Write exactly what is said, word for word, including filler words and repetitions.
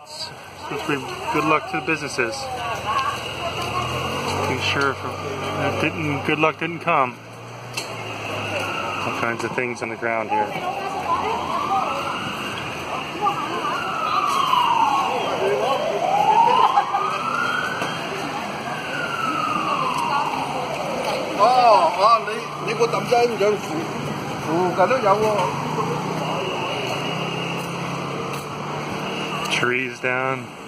dots. Supposed to be good luck to the businesses. Be sure if it didn't, good luck didn't come. All kinds of things on the ground here. Oh, oh, 你你個抌仔唔想附附近都有喎。 Trees down.